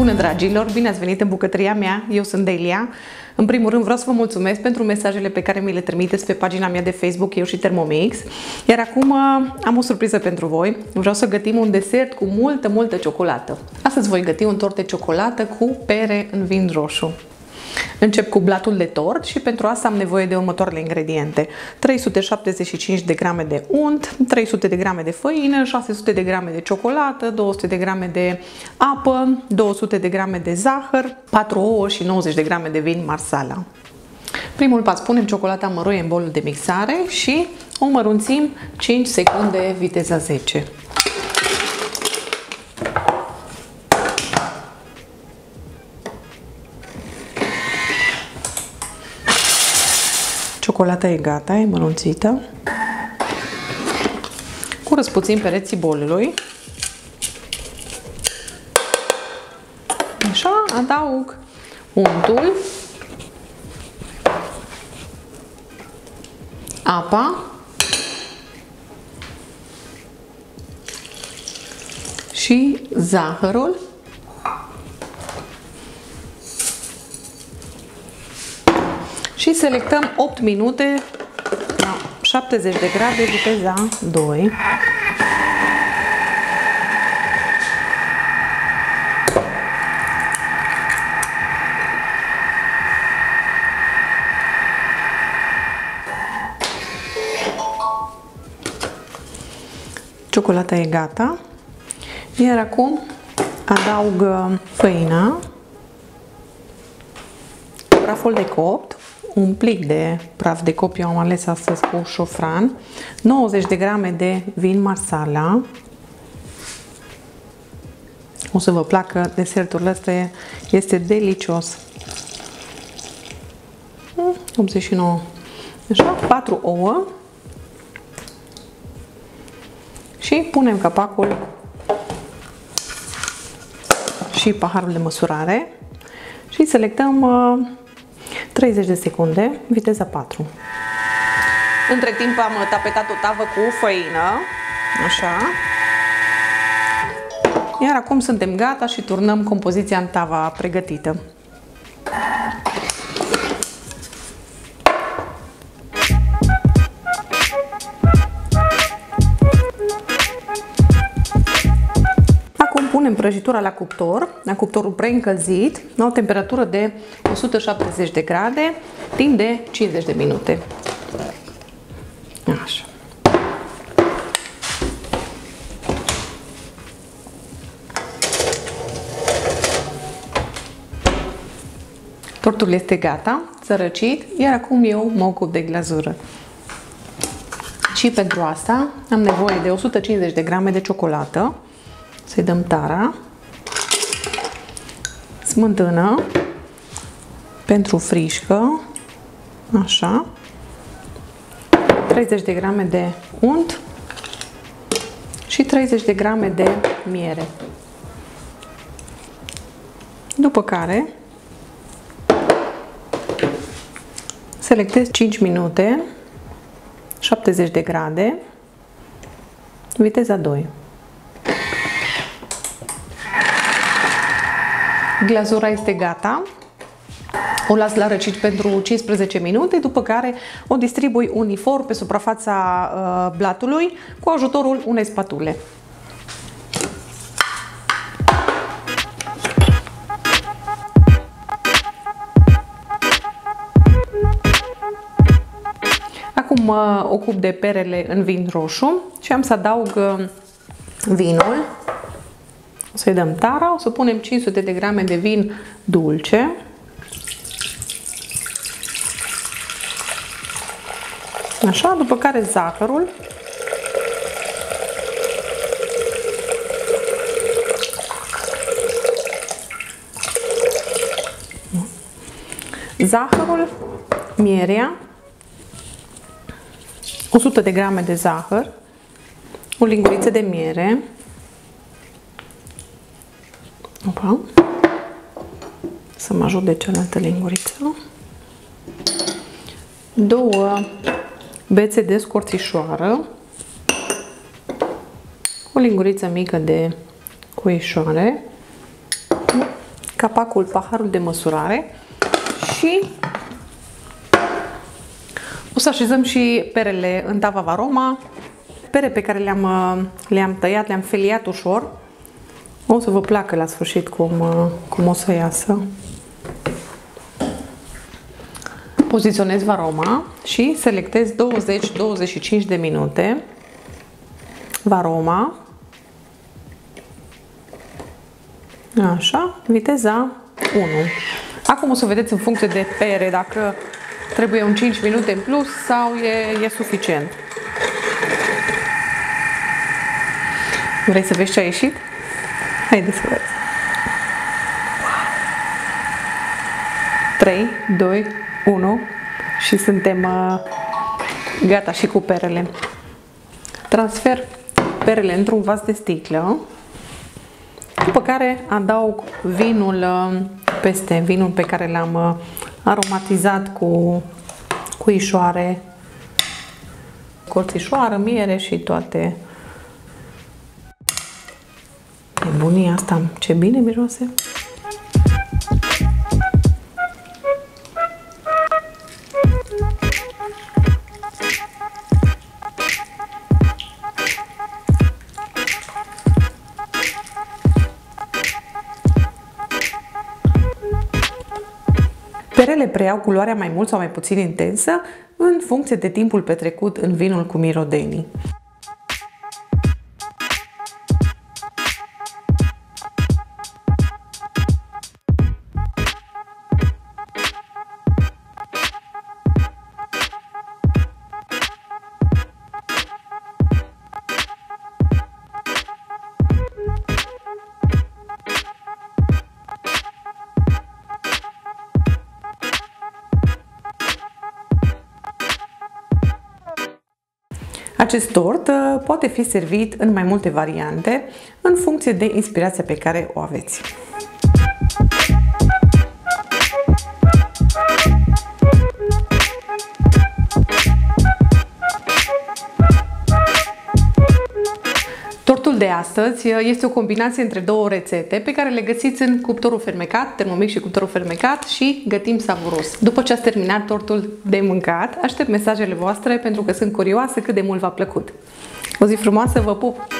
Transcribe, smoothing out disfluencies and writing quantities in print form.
Bună, dragilor! Bine ați venit în bucătăria mea! Eu sunt Delia. În primul rând vreau să vă mulțumesc pentru mesajele pe care mi le trimiteți pe pagina mea de Facebook, eu și Thermomix. Iar acum am o surpriză pentru voi. Vreau să gătim un desert cu multă ciocolată. Astăzi voi găti un tort de ciocolată cu pere în vin roșu. Încep cu blatul de tort și pentru asta am nevoie de următoarele ingrediente: 375 de grame de unt, 300 de grame de făină, 600 de grame de ciocolată, 200 de grame de apă, 200 de grame de zahăr, 4 ouă și 90 de grame de vin marsala. Primul pas: punem ciocolata măroie în bolul de mixare și o mărunțim 5 secunde viteza 10. Ciocolata e gata, e mărunțită. Curăț puțin pereții bolului. Așa, adaug untul, apa și zahărul. Și selectăm 8 minute la 70 de grade, viteza 2. Ciocolata e gata. Iar acum adaug făina, praful de copt, un plic de praf de copt, eu am ales astăzi cu șofran, 90 de grame de vin marsala. O să vă placă desertul ăsta, este delicios. 89. Așa, 4 ouă. Și punem capacul și paharul de măsurare și selectăm 30 de secunde, viteza 4. Între timp am tapetat o tavă cu făină, așa. Iar acum suntem gata și turnăm compoziția în tava pregătită. Acum punem prăjitura la cuptor, la cuptorul preîncălzit, la o temperatură de 170 de grade, timp de 50 de minute. Așa. Tortul este gata, s-a răcit, iar acum eu mă ocup de glazură. Și pentru asta am nevoie de 150 de grame de ciocolată. Să-i dăm tara, smântână pentru frișcă, așa, 30 de grame de unt și 30 de grame de miere. După care selectez 5 minute, 70 de grade, viteza 2. Glazura este gata. O las la răcit pentru 15 minute, după care o distribui uniform pe suprafața blatului cu ajutorul unei spatule. Acum mă ocup de perele în vin roșu și am să adaug vinul. O să-i dăm tara, o să punem 500 de grame de vin dulce. Așa, după care zahărul. Zahărul, mierea, 100 de grame de zahăr, o linguriță de miere. Opa. Să mă ajut de cealaltă linguriță. 2 bețe de scorțișoară, o linguriță mică de cuișoare, capacul, paharul de măsurare și o să așezăm și perele în tava Varoma, pere pe care le-am tăiat, le-am feliat ușor. O să vă placă la sfârșit cum o să iasă. Poziționez Varoma și selectez 20-25 de minute. Varoma. Așa, viteza 1. Acum o să vedeți în funcție de pere dacă trebuie un 5 minute în plus sau e suficient. Vrei să vezi ce a ieșit? Haideți să vezi. 3, 2, 1 și suntem gata și cu perele. Transfer perele într-un vas de sticlă, după care adaug vinul peste, vinul pe care l-am aromatizat cu ișoare, corțișoară, miere și toate. Nebunia asta, ce bine miroase! Perele preiau culoarea mai mult sau mai puțin intensă în funcție de timpul petrecut în vinul cu mirodenii. Acest tort poate fi servit în mai multe variante, în funcție de inspirația pe care o aveți. Tortul de astăzi este o combinație între două rețete pe care le găsiți în cuptorul fermecat, Thermomix și cuptorul fermecat, și gătim savuros. După ce ați terminat tortul de mâncat, aștept mesajele voastre pentru că sunt curioasă cât de mult v-a plăcut. O zi frumoasă, vă pup!